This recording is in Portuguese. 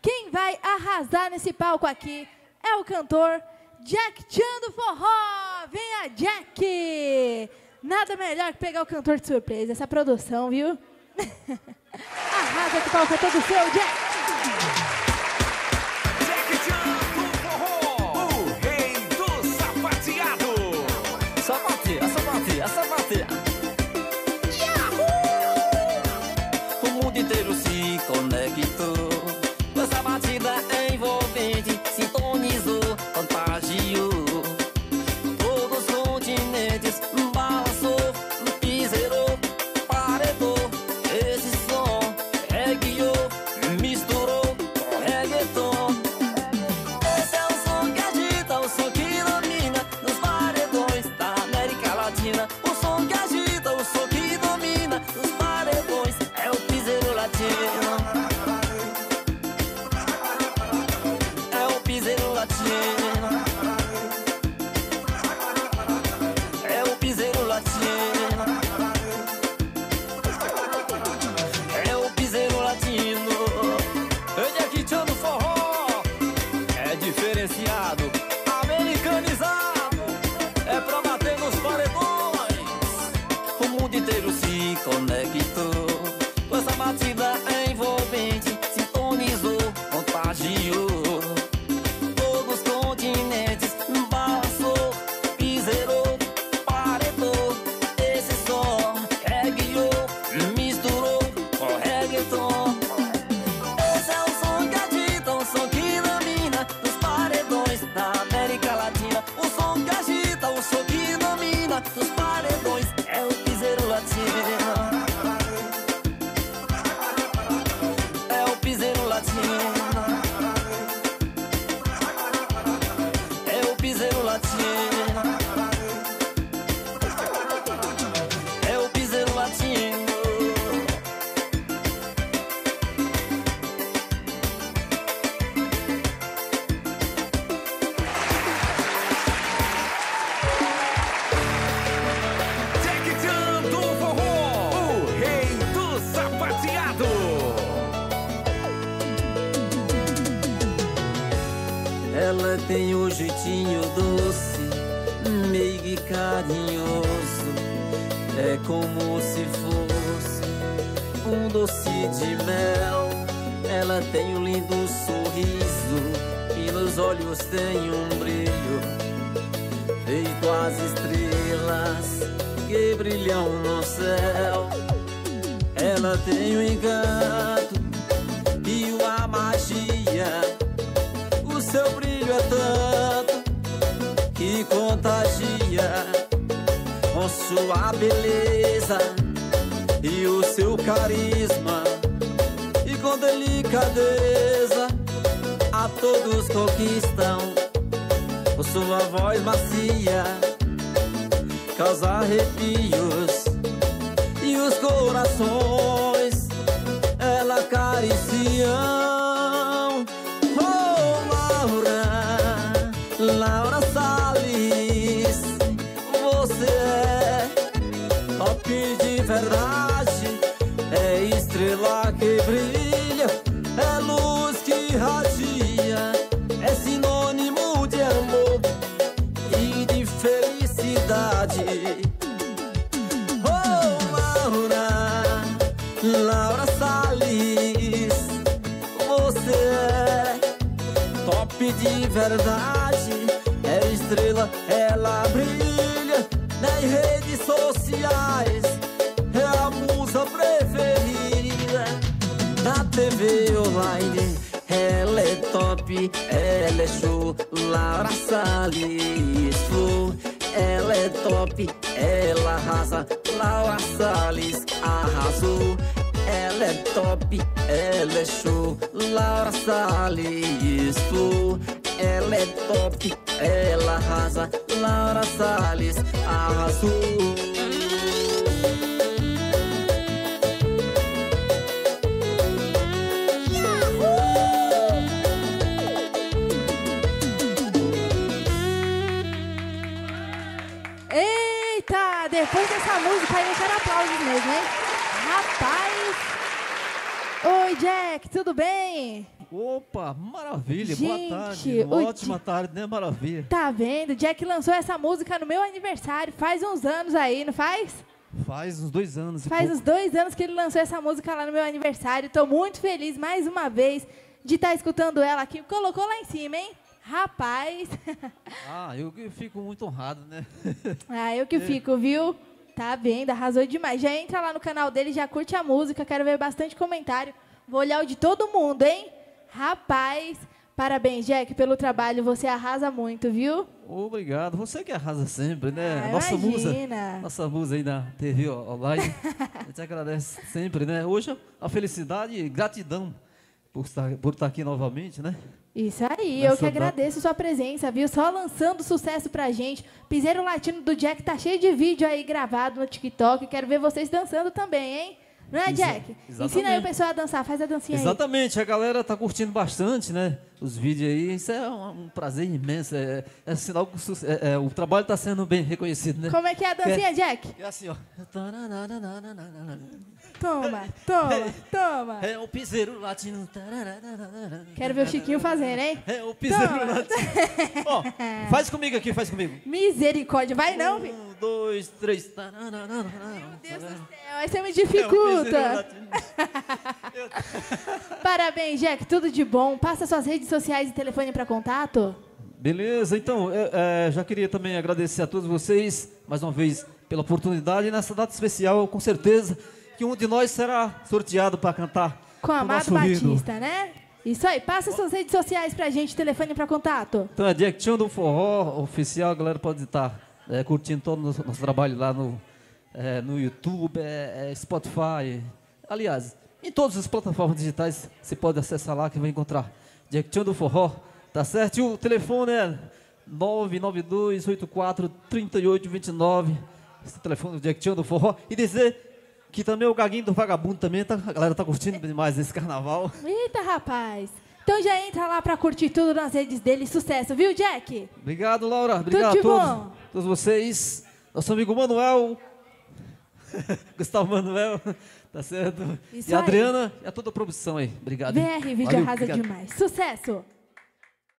quem vai arrasar nesse palco aqui é o cantor Jack Chan do Forró. Venha, Jack! Nada melhor que pegar o cantor de surpresa, essa produção, viu? Arrasa que o palco é todo seu, Jack! Jack Chan do Forró, o rei do sapateado. Sapateia, sapateia, sapateia. O mundo inteiro se conectou. Essa batida envolvente sintonizou, contagiou. Todos os continentes balançou, piseirou, paredou. Esse som guiou, misturou com reggaeton. Esse é o som que agita, o som que domina nos paredões da América Latina. O som que agita, o som que domina nos paredões é o piseiro latino. É o piseiro latino. É o piseiro latino. É o piseiro latino. Ele aqui Chan do Forró é diferenciado, americanizado, é pra bater nos paredões. O mundo inteiro se conectou com essa batida envolvente, sintonizou, contagiou. Todos os continentes balançou, piseirou, paredou. Esse som guiou, misturou com reggaeton. Esse é o som que agita, o som que domina nos paredões da América Latina. O som que agita, o som que domina nos paredões é o piseiro latino. É o piseiro latino. É o piseiro latino. É o piseiro latino. Jack Chan do Forró, o rei do sapateado. Ela tem um jeitinho doce, meio carinhoso. É como se fosse um doce de mel. Ela tem um lindo sorriso e nos olhos tem um brilho, feito as estrelas que brilham no céu. Ela tem o encanto e a magia. O seu brilho é tanto que contagia, com sua beleza e o seu carisma. E com delicadeza a todos conquistam. Com sua voz macia causa arrepios e os corações ela acaricia. Laura Salles, você é top de verdade. É estrela que brilha, é luz que radia, é sinônimo de amor e de felicidade. Oh, Laura Salles, você é top de verdade. É estrela, ela brilha nas redes sociais. É a musa preferida da TV online. Ela é top, ela é show. Laura Salles, flow. Ela é top, ela arrasa. Laura Salles arrasou. Ela é top, ela é show. Laura Salles, flow. Ela é top, ela arrasa. Laura Salles arrasou. Eita, depois dessa música aí eu quero aplausos mesmo, hein? Rapaz! Oi, Jack, tudo bem? Opa, maravilha, Gente, boa tarde. Uma ótima tarde, né? Maravilha. Tá vendo? Jack lançou essa música no meu aniversário, faz uns anos aí, não faz? Faz uns 2 anos. Faz uns 2 anos que ele lançou essa música lá no meu aniversário. Tô muito feliz, mais uma vez, de estar escutando ela aqui. Colocou lá em cima, hein? Rapaz. Ah, eu fico muito honrado, né? Ah, eu que fico, viu? Tá vendo? Arrasou demais. Já entra lá no canal dele, já curte a música. Quero ver bastante comentário. Vou olhar o de todo mundo, hein? Rapaz, parabéns, Jack, pelo trabalho. Você arrasa muito, viu? Obrigado. Você que arrasa sempre, né? Ah, Nossa imagina. musa aí na TV online. A gente agradece sempre, né? Hoje a felicidade e gratidão por estar aqui novamente, né? Isso aí, Nessa eu que agradeço sua presença, viu? Só lançando sucesso pra gente. Piseiro Latino do Jack tá cheio de vídeo aí gravado no TikTok. Quero ver vocês dançando também, hein? Não é, Jack? Exatamente. Ensina aí o pessoal a dançar, faz a dancinha aí. Exatamente, a galera tá curtindo bastante, né? Os vídeos aí, isso é um prazer imenso, é sinal que o trabalho está sendo bem reconhecido, né? Como é que é a dancinha, Jack? É assim, ó. Toma, toma, toma. É o piseiro latino. Quero ver o Chiquinho fazendo, hein? É o piseiro Toma. latino. Ó, faz comigo aqui, faz comigo. Misericórdia, vai não, filho. 1, 2, 3. Meu Deus do céu, aí você me É o piseiro dificulta. latino. Parabéns, Jack, tudo de bom. Passa suas redes sociais e telefone para contato. Beleza, então, já queria também agradecer a todos vocês, mais uma vez, pela oportunidade. E nessa data especial, com certeza, que um de nós será sorteado para cantar Com o o Amado nosso hino. Batista, né? Isso aí, passa suas redes sociais pra gente, telefone para contato. Então, é Jack Chan do Forró oficial, a galera pode estar curtindo todo o nosso trabalho lá no YouTube, Spotify. Aliás, em todas as plataformas digitais, você pode acessar lá que vai encontrar Jack Chan do Forró, tá certo? E o telefone é 992843829, esse telefone do Jack Chan do Forró. E dizer que também o Gaguinho do Vagabundo também, a galera tá curtindo demais esse carnaval. Eita, rapaz. Então já entra lá pra curtir tudo nas redes dele. Sucesso, viu, Jack? Obrigado, Laura. Obrigado Tudo de a bom. todos vocês. Nosso amigo Manuel, Gustavo Manuel, tá certo? Isso E a aí. Adriana e a toda a produção aí. Obrigado. VR Vídeo Valeu, arrasa obrigado. demais. Sucesso!